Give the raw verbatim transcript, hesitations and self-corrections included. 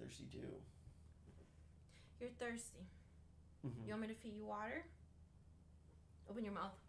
thirsty too. You're thirsty. Mm-hmm. You want me to feed you water? Open your mouth.